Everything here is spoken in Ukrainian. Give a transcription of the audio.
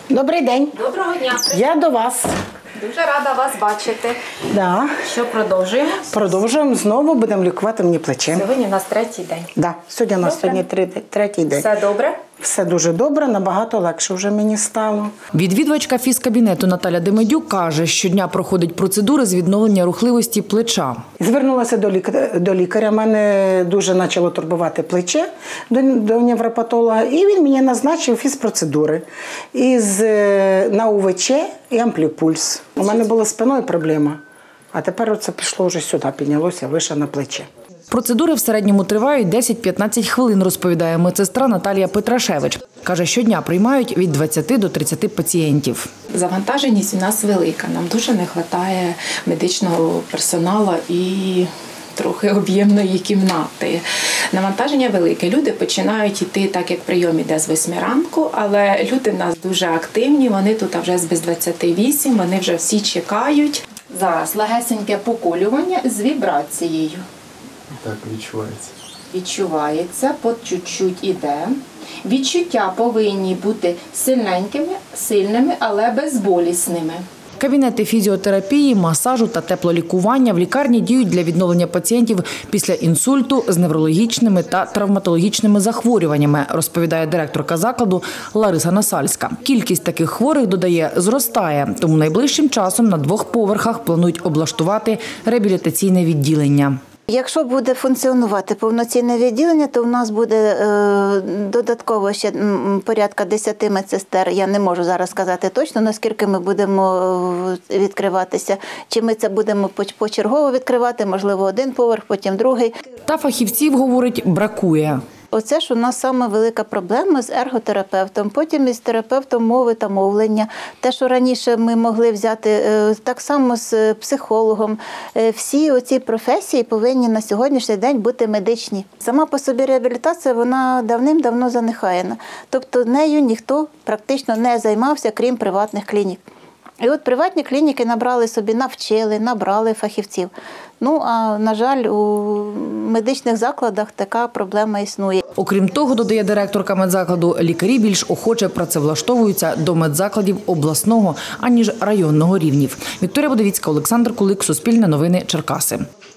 Добрий день. Доброго дня. Я до вас. Дуже рада вас бачити. Да. Що продовжуємо? Продовжуємо. Знову будемо лікувати мені плече. Сьогодні у нас третій день. Да. Сьогодні у нас третій день. Все добре? Все дуже добре, набагато легше вже мені стало. Відвідувачка фізкабінету Наталя Демидюк каже, щодня проходить процедури з відновлення рухливості плеча. Звернулася до лікаря, мене дуже почало турбувати плече, до невропатолога, і він мені назначив фізпроцедури на УВЧ і ампліпульс. У мене була спиною проблема, а тепер це пішло вже сюди, піднялося, вище на плече. Процедури в середньому тривають 10-15 хвилин, розповідає медсестра Наталія Петрашевич. Каже, щодня приймають від 20 до 30 пацієнтів. Завантаженість у нас велика. Нам дуже не вистачає медичного персоналу і трохи об'ємної кімнати. Навантаження велике. Люди починають йти, так як прийом іде з 8 ранку, але люди в нас дуже активні, вони тут вже без 28, вони вже всі чекають. Зараз легесеньке поколювання з вібрацією. Так, відчувається. Відчувається, по чуть-чуть іде. Відчуття повинні бути сильними, але безболісними. Кабінети фізіотерапії, масажу та теплолікування в лікарні діють для відновлення пацієнтів після інсульту з неврологічними та травматологічними захворюваннями, розповідає директорка закладу Лариса Насальська. Кількість таких хворих, додає, зростає, тому найближчим часом на 2 поверхах планують облаштувати реабілітаційне відділення. Якщо буде функціонувати повноцінне відділення, то у нас буде додатково ще порядка 10 медсестер. Я не можу зараз сказати точно, наскільки ми будемо відкриватися. Чи ми це будемо почергово відкривати, можливо, 1 поверх, потім другий. Та фахівців, говорить, бракує. Оце ж у нас саме велика проблема з ерготерапевтом, потім із терапевтом мови та мовлення. Те, що раніше ми могли взяти, так само з психологом. Всі оці професії повинні на сьогоднішній день бути медичні. Сама по собі реабілітація, вона давним-давно занехаяна. Тобто нею ніхто практично не займався, крім приватних клінік. І от приватні клініки набрали фахівців. Ну, а, на жаль, у медичних закладах така проблема існує. Окрім того, додає директорка медзакладу, лікарі більш охоче працевлаштовуються до медзакладів обласного, аніж районного рівнів. Вікторія Будовіцька, Олександр Кулик, Суспільне новини, Черкаси.